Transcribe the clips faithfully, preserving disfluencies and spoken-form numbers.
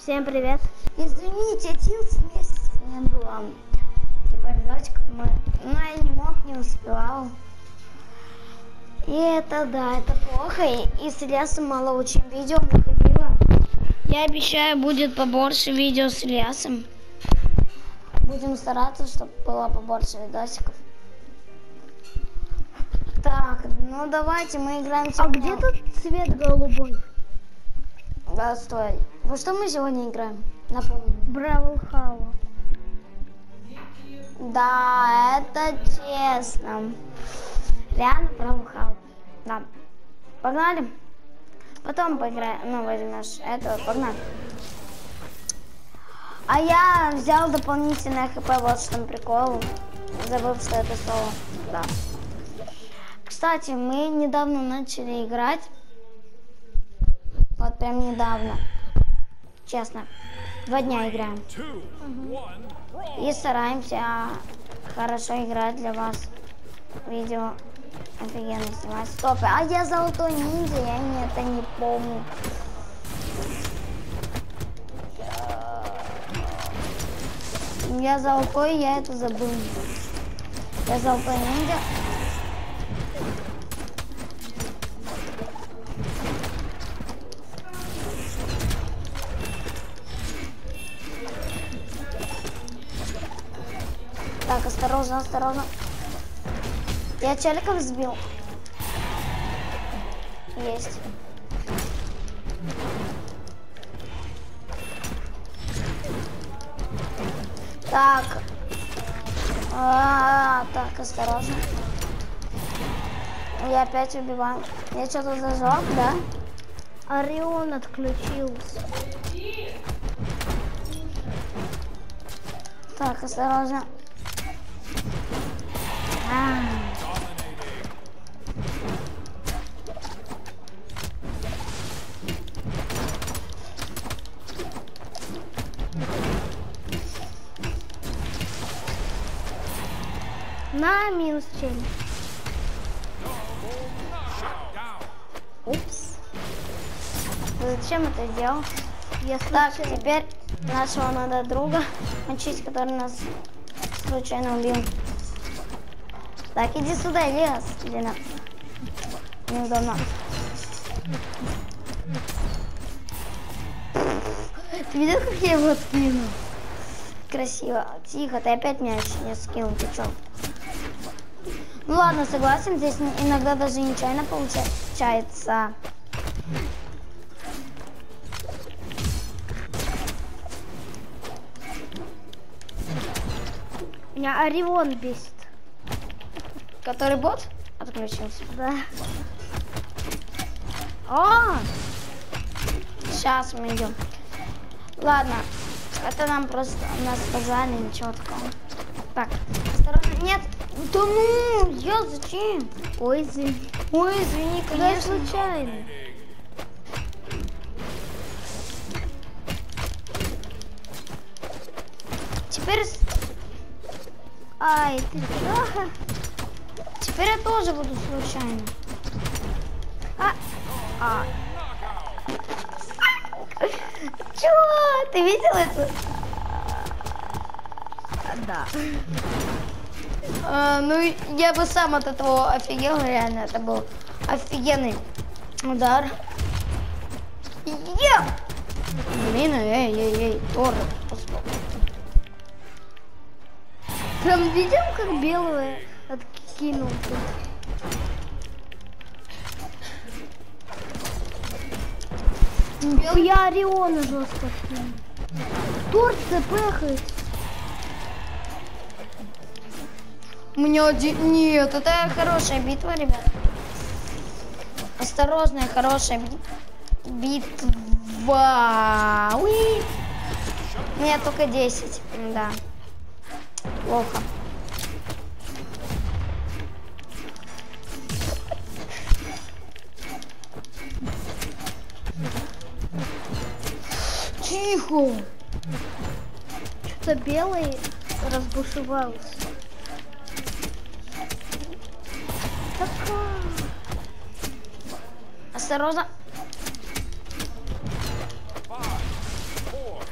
Всем привет. Извините, отец месяц не было. Типа видосик мы. Но я не мог, не успевал. И это да, это плохо. И, и с Ильясом мало очень видео выходило. Я обещаю, будет побольше видео с Ильясом. Будем стараться, чтобы было побольше видосиков. Так, ну давайте мы играем сегодня. А где тут цвет голубой? Да, стой. Во что мы сегодня играем? Напомню. Бравл Хау. Да, это честно. Реально Бравл Хау. Да. Погнали. Потом поиграем. Ну, возьмешь это. Погнали. А я взял дополнительное хп. Вот что там прикол. Забыл, что это слово. Да. Кстати, мы недавно начали играть. Вот прям недавно. Честно. Два дня играем. И стараемся хорошо играть для вас. Видео офигенно снимать. Стоп, а я золотой ниндзя, я не, это не помню. Я золотой, я это забыл. Я золотой ниндзя. Так, осторожно, осторожно. Я челиков сбил. Есть. Так. А, -а, -а так, осторожно. Я опять убиваю. Я что-то зажег, да? Орион отключился. Так, осторожно. А. На минус челик. Упс. Ты зачем это сделал? Я Так, случайно. теперь нашего надо друга мочить, который нас случайно убил. Так, иди сюда, Ильяс. Иди на. Неудобно. Ты видел, как я его скинул? Красиво. Тихо, ты опять мяч не скинул, ты чё? Ну ладно, согласен, здесь иногда даже нечаянно получается. Меня Орион бесит. Который бот отключился? Да. О! Сейчас мы идем. Ладно, это нам просто нас сказали, ничего такого. Так, осторожно. Нет, да ну, я зачем? Ой, извини. Ой, извини, Да конечно. случайно. Теперь, Ай, ты что? теперь я тоже буду случайно. А, а. Чё? Ты видел это? Да. А, ну, я бы сам от этого офигел, реально, это был офигенный удар. Е! Блин, эй, эй, эй, Тор. Прям видел, как белое откинул тут? Белый? Я Ориона жестко откинул. Торт запехает. У меня один... Нет, это хорошая битва, ребят. Осторожная, хорошая би... битва. Уи. У меня только десять. Да. Плохо. Тихо. Что-то белый разбушевался. Такая. Осторожно.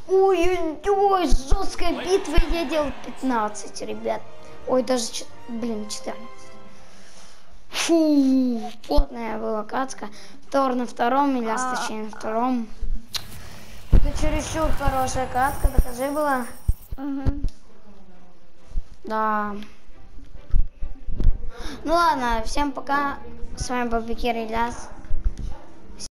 Ой-ой-ой, жесткая битва, я делал пятнадцать, ребят. Ой, даже, блин, четырнадцать. Фу, плотная была катка. Тор на втором, или Астачей на втором. Это чересчур хорошая катка, докажи была. Угу. Да. Ну ладно, всем пока. С вами был Бекир Ильяс.